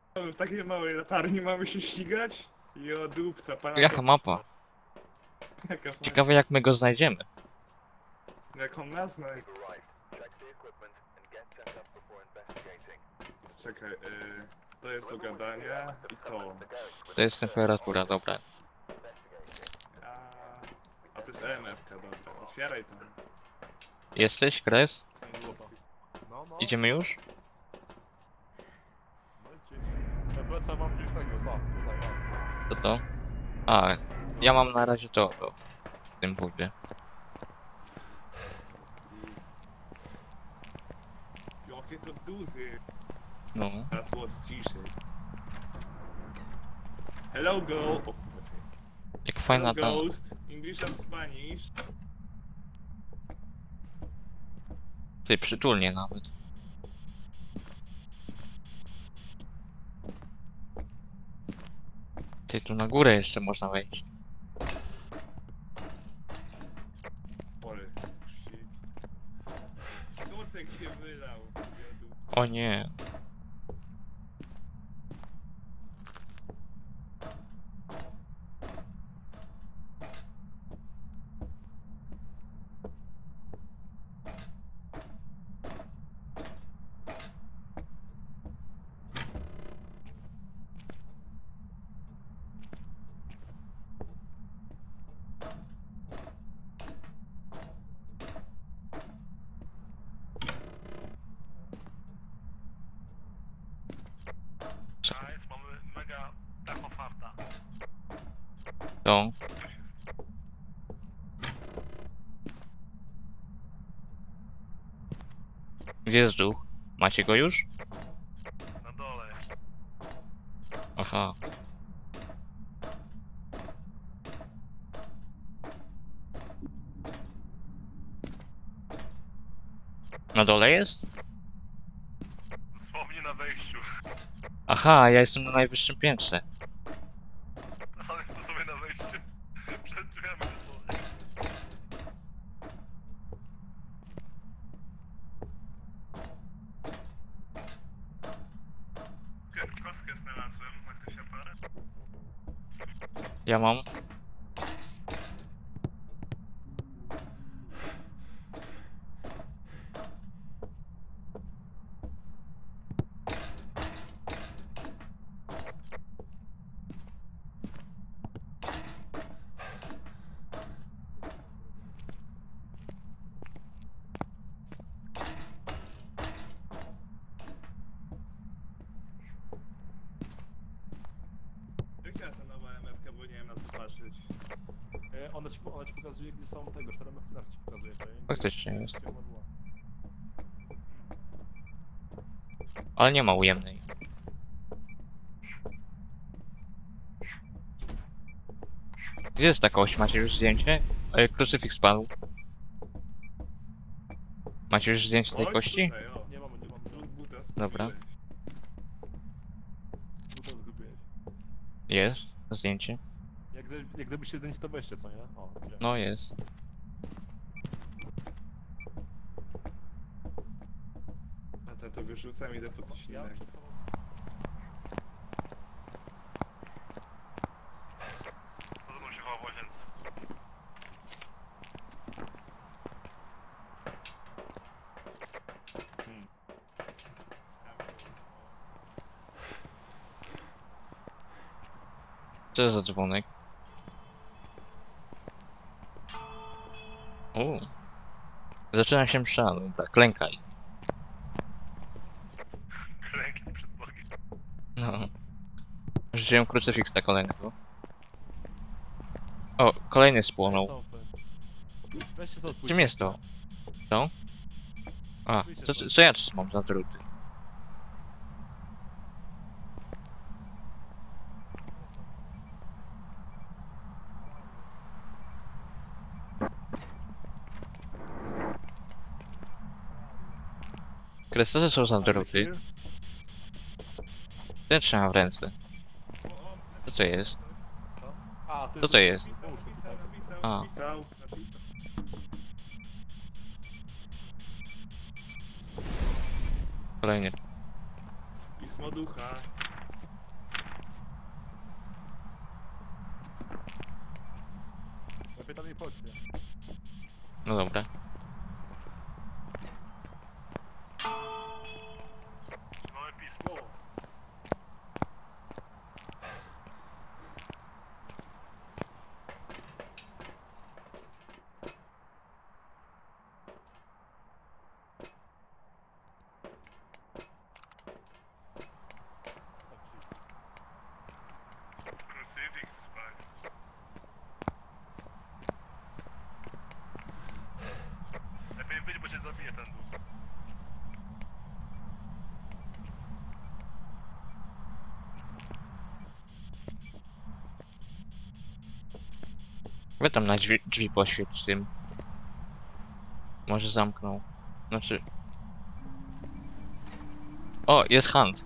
W takiej małej latarni mamy się ścigać? I o dupca, pana Jaka mapa? Jaka Ciekawe jak my go znajdziemy. Jak on nas zna. Czekaj, to jest do gadania i to. To jest temperatura, dobra. A to jest EMF-ka, dobra. Otwieraj to. Jesteś, Kres? No. Idziemy już? No i gdzieś. Pleca mam gdzieś tego, tutaj. Co to? A, ja mam na razie to w tym budzie. Jakie to duzy. No. Teraz było ciszej. Hello, go. O, kurwa, Jak Hello, fajna ta... ghost. English and Spanish. Ty, przytulnie nawet. Ty, tu na górę jeszcze można wejść. Ole, skrzyj. Socek się wylał. O nie. Nice, mamy mega taką farta. To. Gdzie jest duch? Macie go już? Na dole. Aha. Na dole jest? Dosłownie na wejściu. Aha, ja jestem na najwyższym piętrze. Ale to sobie na wejściu. Przed drzwiami dosłownie. Kostkę znalazłem. Ma ktoś aparat? Ja mam. Jaka ta nowa MF-ka, bo nie wiem na co patrzeć. Ona ci pokazuje, gdzie są tego, 4 mefkilar ci pokazuje. Faktycznie jest. Gdzie ona była. Ale nie ma ujemnej. Gdzie jest ta kość? Macie już zdjęcie? Krucyfiks padł. Macie już zdjęcie tej Chodź kości? tutaj, o. Nie mamy. Buta Dobra. zgubiłeś. Buta zgubiłeś. Jest zdjęcie. Jak gdybyście zdjęcie to weźcie, co nie? O, gdzie? No jest. A to wyrzucam, idę po coś Ja innego. przed sobą. Co ze mną się chowa w łazience? Co jest za dzwonek? Zaczyna się msza, dobra, klękaj. Klęknij przed Bogiem. No. Wziąłem krucyfiks na kolejnego. O, kolejny spłonął. Weźcie sobie odpójcie. Czym jest to? Co? A, co ja mam za druty? Kres, co to są za druty? Ten trzymam w ręce. Co to jest? Co? A, Co to jest? A. Napisał. Kolejny. Pismo ducha. bliżej chodźmy. No dobra. Mamy pismo. Crucifix, fajnie. Lepiej być, bo cię zabije ten duch. Wy tam na drzwi poświeć tym. Może zamknął. Znaczy... O, jest Hunt.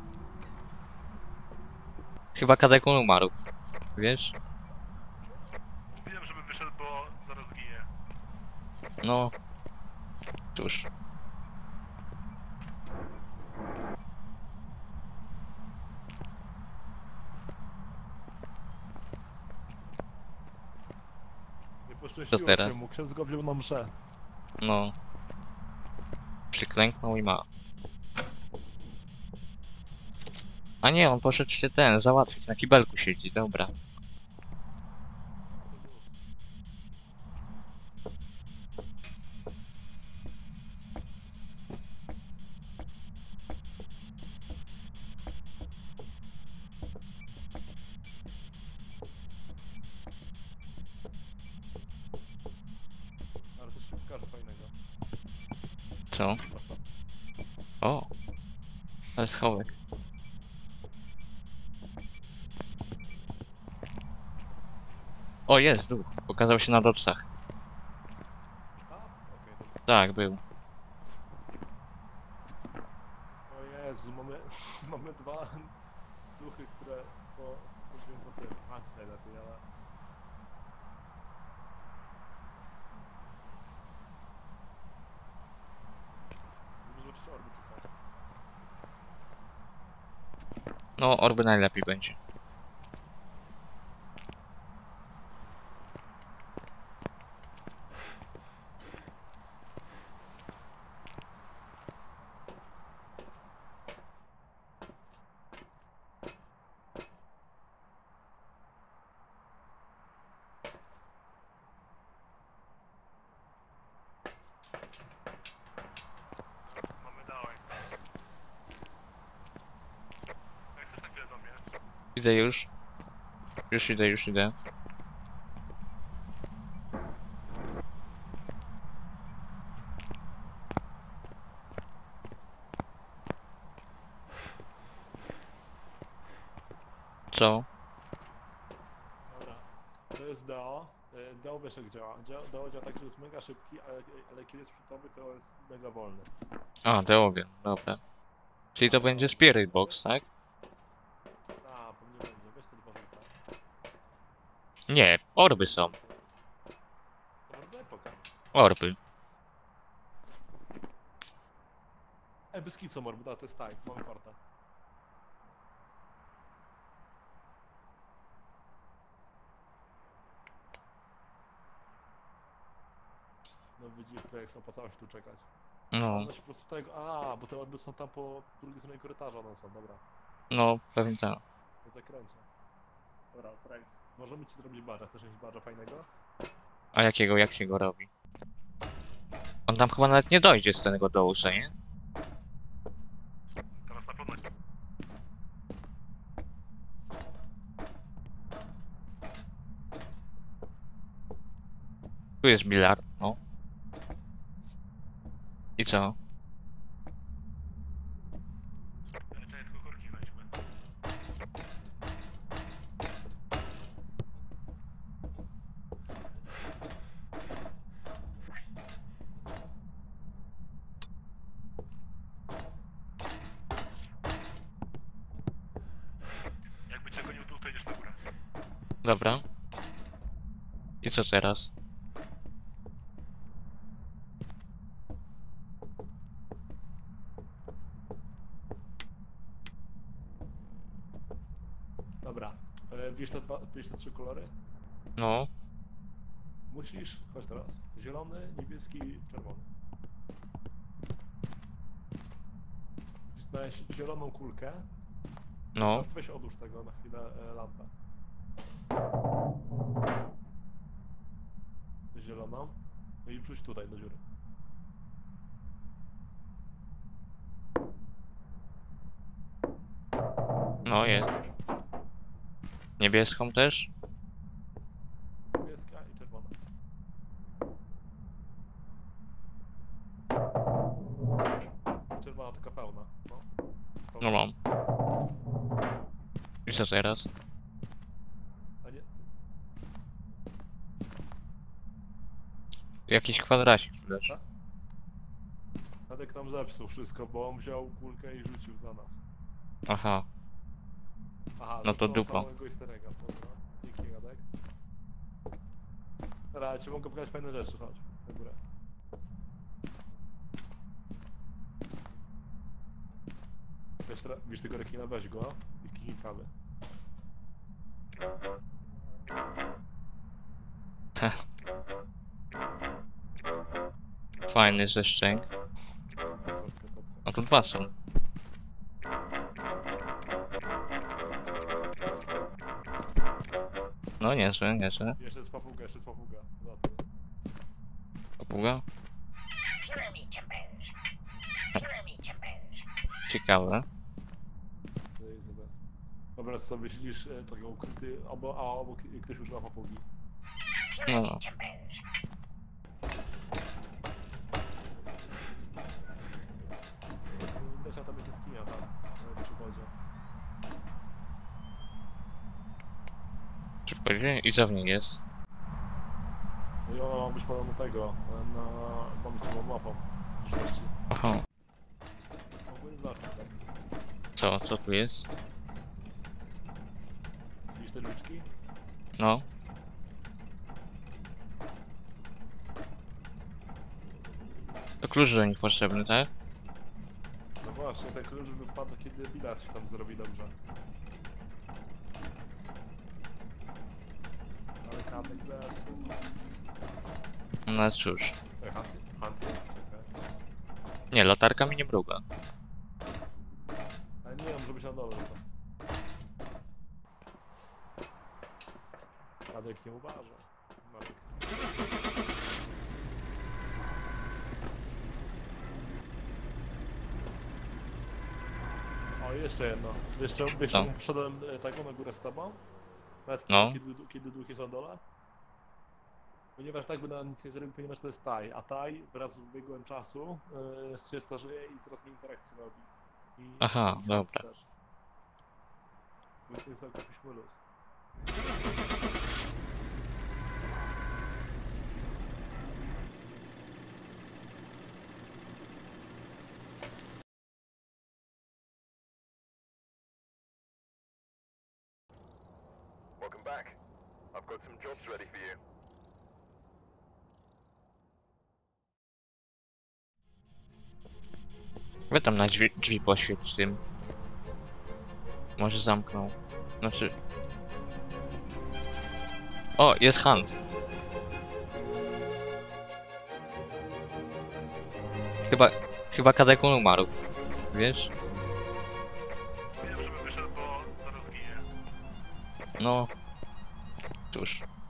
Chyba Kadekun umarł. Wiesz? Mówiłem, żeby wyszedł, bo zaraz ginie. No... Cóż. Nie poszczęściło Co teraz? się mu, ksiądz go wziął na mszę. No... Przyklęknął i ma. A nie, on poszedł się załatwić, na kibelku siedzi, dobra. Ale coś się pokaże fajnego. Co? Masz to? O! Ale schowek. O, jest duch. Pokazał się na doczcach. A? Okej, dobra. Tak, był. O Jezu, mamy dwa duchy, które chodziłem po tym. Chodź najlepiej, ale... Żeby zobaczyć orby czy są. No, orby najlepiej będzie. Mamy dałek. Jak chcesz na chwilę do mnie? Idę już. Już idę, już idę. Co? Dobra. To jest Deo. Deo wiesz jak działa. Deo działa tak, że jest mega szybki, ale kiedy jest przy tobie, to jest mega wolny. A, The Ogień, dobra. Czyli to będzie Spirit Box, tak? A, pewnie będzie. Weź te dwa żółte. Nie, orby są. Orby epoka. Orby. Bez kitu są orby, da, to jest tak, mamy farta. No widzisz, to jak są opłacało się tu czekać. No, One się po prostu tego... A, bo te orby są tam po drugiej stronie korytarza, one są, dobra. no, pewnie tak. Na zakręcie. Dobra, Trex. Możemy ci zrobić badża, chcesz mieć badża fajnego? A jakiego, jak się go robi? On tam chyba nawet nie dojdzie z tego dołu, nie? Teraz na pewno nie. Tu jest bilard, no. I co? Czekaj, tylko korki weźmy. Jakby cię gonił tu, to idziesz na górę. Dobra. I co teraz? Dobra. Widzisz te trzy kolory? No, Musisz, chodź teraz, zielony, niebieski, czerwony. Musisz znaleźć zieloną kulkę. No, Weź odłóż tego na chwilę lampę. Zieloną. No i wrzuć tutaj do dziury. no jest. Niebieską też? Niebieska i czerwona. Czerwona taka pełna. No, No mam. I co teraz? A nie, Jakiś kwadracik tu leży. Tadek tam zepsuł wszystko, bo on wziął kulkę i rzucił za nas. Aha, Aha, No to zepsuł dupa. całego easter egga, dobra. Dzięki, Radek. Dobra, ja ci mogę pokazać fajne rzeczy, chodź, na górę. Wiesz tego rekina, weź go i kij kawy. fajny ze szczęk. A tu dwa są. No niezłe, niezłe. Jeszcze jest papuga, jeszcze jest papuga. Za to. Papuga? Show me timbers. Show me timbers. Ciekawe. To jest za to. Dobra, sobie siedzisz takiego ukryty, a obok ktoś używa papugi. Show No, me no. timbers. Desia tam jest jaskinia, tak? Na przychodzie. Szybko idzie i za w niej jest. No i ona ma być podobno tego, ma być taką mapą w przyszłości. Aha, Ogólnie zawsze, tak? co tu jest? Widzisz te drzwiczki? No, to klucz do nich potrzebny, tak? No właśnie, ten klucz wypada, kiedy bilet się tam zrobi dobrze. Ale kamek zepsuł. No cóż. Hunt jest, czekaj. Nie, latarka mi nie mruga. Ale nie, może być na dole po prostu. Adek nie uważa. Marek. O, jeszcze jedno. Wiesz Co? czemu poszedłem taką na górę z tobą? Nawet No. kiedy duch jest na dole? Ponieważ tak by nam nic nie zrobił, ponieważ to jest Taj, a Taj wraz z ubiegłym czasu się starzeje i coraz mniej interakcji robi. I Aha, i dobra. też. Więc to jest jakiś mulus. Welcome back. I've got some jobs ready for you. Wy tam na drzwi poświeć tym. Może zamknął. Znaczy... O, jest Hunt. Chyba Kadekun umarł. Wiesz? Wiem, żeby wyszedł, bo zaraz ginie. No... Cóż.